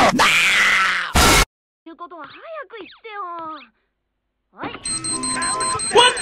いうことは早く言ってよ。はい。 What?